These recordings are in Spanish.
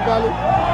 Carlos.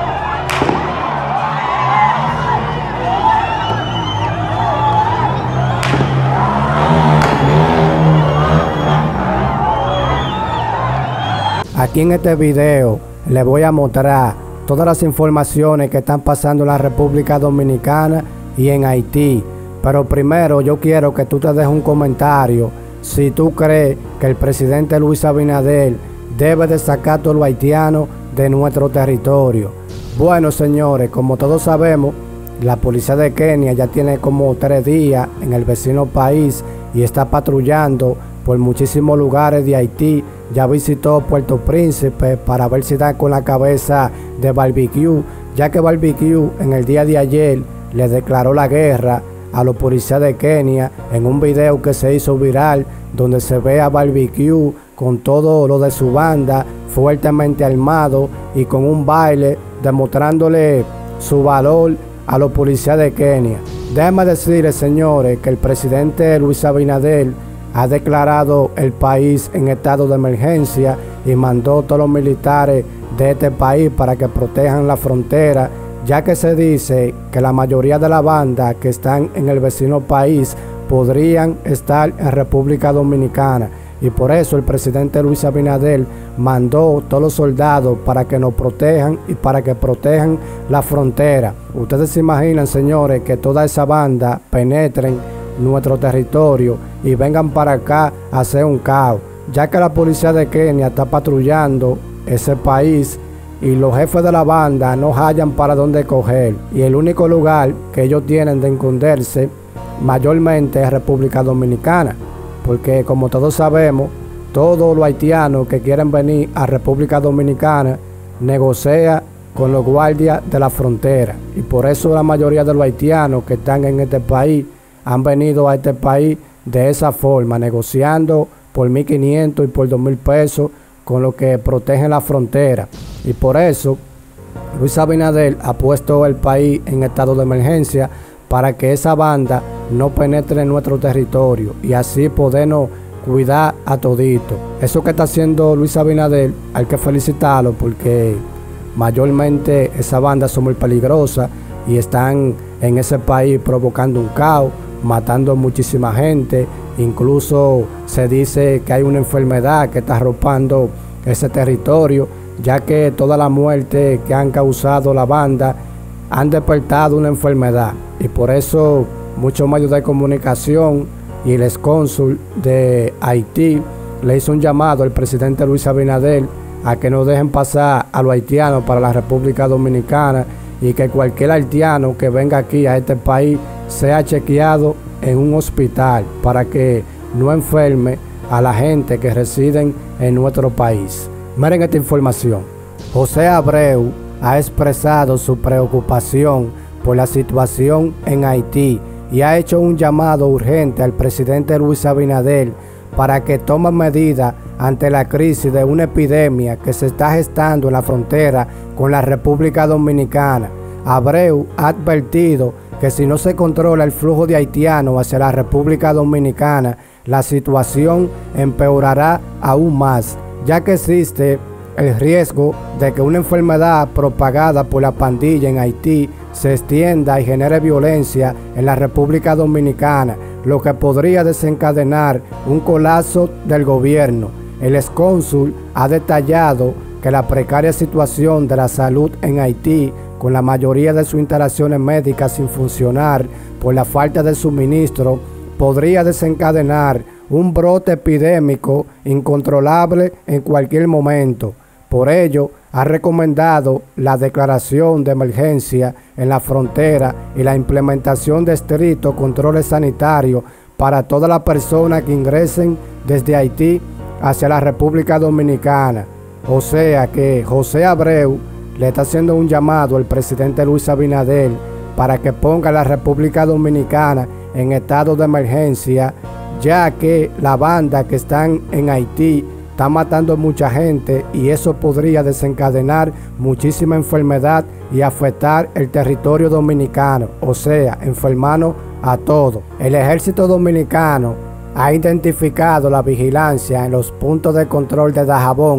Aquí en este video les voy a mostrar todas las informaciones que están pasando en la República Dominicana y en Haití. Pero primero yo quiero que tú te dejes un comentario si tú crees que el presidente Luis Abinader debe de sacar a todos los haitianos de nuestro territorio. Bueno, señores, como todos sabemos, la policía de Kenia ya tiene como 3 días en el vecino país y está patrullando por muchísimos lugares de Haití. Ya visitó Puerto Príncipe para ver si da con la cabeza de Barbecue, ya que Barbecue en el día de ayer le declaró la guerra a los policías de Kenia en un video que se hizo viral, donde se ve a Barbecue con todo lo de su banda fuertemente armado y con un baile demostrándole su valor a los policías de Kenia. Déjenme decirles, señores, que el presidente Luis Abinader ha declarado el país en estado de emergencia y mandó a todos los militares de este país para que protejan la frontera, ya que se dice que la mayoría de la banda que están en el vecino país podrían estar en República Dominicana. Y por eso el presidente Luis Abinader mandó todos los soldados para que nos protejan y para que protejan la frontera. Ustedes se imaginan, señores, que toda esa banda penetren nuestro territorio y vengan para acá a hacer un caos, ya que la policía de Kenia está patrullando ese país y los jefes de la banda no hallan para dónde coger, y el único lugar que ellos tienen de esconderse mayormente es República Dominicana, porque como todos sabemos, todos los haitianos que quieren venir a República Dominicana negocian con los guardias de la frontera, y por eso la mayoría de los haitianos que están en este país han venido a este país de esa forma, negociando por 1.500 y por 2.000 pesos con lo que protegen la frontera. Y por eso Luis Abinader ha puesto el país en estado de emergencia para que esa banda no penetre en nuestro territorio y así podernos cuidar a todito. Eso que está haciendo Luis Abinader hay que felicitarlo, porque mayormente esa banda son muy peligrosas y están en ese país provocando un caos, matando a muchísima gente. Incluso se dice que hay una enfermedad que está arropando ese territorio, ya que toda la muerte que han causado la banda han despertado una enfermedad. Y por eso muchos medios de comunicación y el excónsul de Haití le hizo un llamado al presidente Luis Abinader a que no dejen pasar a los haitianos para la República Dominicana, y que cualquier haitiano que venga aquí a este país sea chequeado en un hospital para que no enferme a la gente que residen en nuestro país. Miren esta información. José Abreu ha expresado su preocupación por la situación en Haití y ha hecho un llamado urgente al presidente Luis Abinader para que tome medidas ante la crisis de una epidemia que se está gestando en la frontera con la República Dominicana. Abreu ha advertido que si no se controla el flujo de haitianos hacia la República Dominicana, la situación empeorará aún más, ya que existe el riesgo de que una enfermedad propagada por la pandilla en Haití se extienda y genere violencia en la República Dominicana, lo que podría desencadenar un colapso del gobierno. El excónsul ha detallado que la precaria situación de la salud en Haití, con la mayoría de sus instalaciones médicas sin funcionar por la falta de suministro, podría desencadenar un brote epidémico incontrolable en cualquier momento. Por ello, ha recomendado la declaración de emergencia en la frontera y la implementación de estrictos controles sanitarios para todas las personas que ingresen desde Haití hacia la República Dominicana. O sea que José Abreu le está haciendo un llamado al presidente Luis Abinader para que ponga a la República Dominicana en estado de emergencia, ya que la banda que están en Haití está matando a mucha gente y eso podría desencadenar muchísima enfermedad y afectar el territorio dominicano, o sea, enfermarnos a todos. El ejército dominicano ha identificado la vigilancia en los puntos de control de Dajabón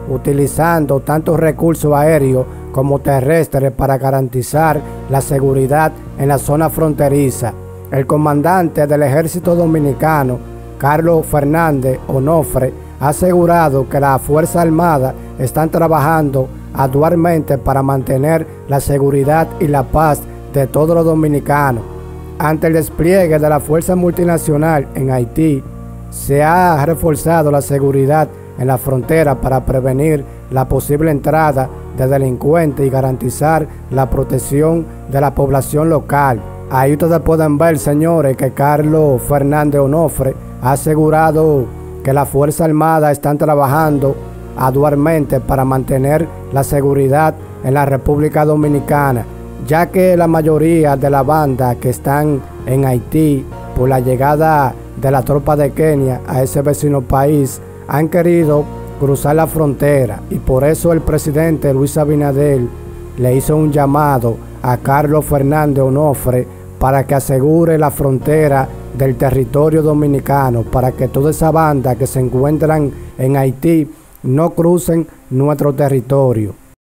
utilizando tantos recursos aéreos como terrestres para garantizar la seguridad en la zona fronteriza. El comandante del Ejército Dominicano, Carlos Fernández Onofre, ha asegurado que las Fuerzas Armadas están trabajando arduamente para mantener la seguridad y la paz de todos los dominicanos. Ante el despliegue de la fuerza multinacional en Haití, se ha reforzado la seguridad en la frontera para prevenir la posible entrada de delincuentes y garantizar la protección de la población local. Ahí ustedes pueden ver, señores, que Carlos Fernández Onofre ha asegurado que las Fuerzas Armadas están trabajando arduamente para mantener la seguridad en la República Dominicana, ya que la mayoría de las bandas que están en Haití por la llegada de la tropa de Kenia a ese vecino país han querido cruzar la frontera, y por eso el presidente Luis Abinader le hizo un llamado a Carlos Fernández Onofre para que asegure la frontera del territorio dominicano, para que toda esa banda que se encuentran en Haití no crucen nuestro territorio.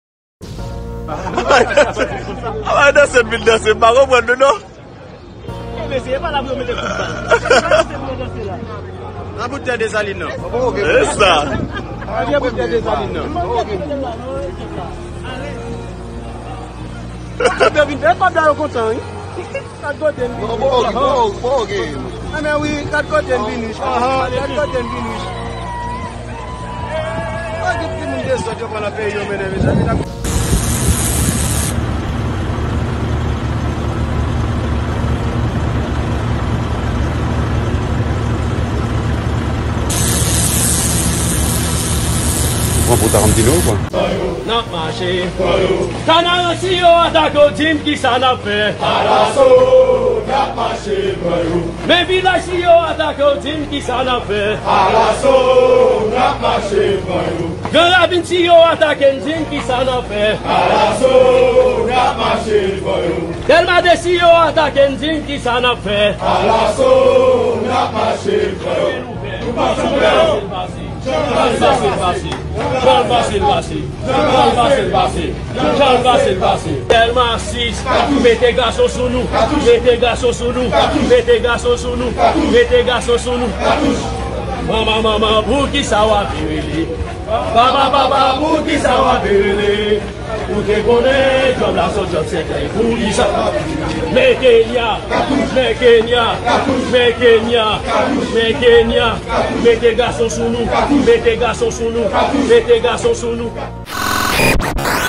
La bouteille de saline, non? C'est ça. La bouteille de saline, non? C'est pas bien content, hein? 4 golden finish. Ah mais oui, 4 golden finish. 4 golden finish. Pas de petit monde de ça, tu vas la payer, mesdames. Pour Tarantino ou quoi? N'a marché. Canal si yo attaque Jim qui s'en a fait. Alasso, n'a marché. Mais village si yo attaque Jim qui s'en a fait. Alasso, n'a marché. Grand Rabin si yo attaque Jim qui s'en a fait. Alasso, n'a marché. Delma de si yo attaque Jim qui s'en a fait. Alasso, n'a marché. Tellement 6, mettez garçon sous nous, mettez garçon sous nous, mettez garçon sous nous, mettez garçon sous nous. Maman, pour qui ça va virer? Baba, pour qui ça va virer? Pour te connaître, job la son job secret, pour qui ça va virer? Mais Kenya, mettez garçon sous nous, mettez garçon sous nous, mettez garçon sous nous.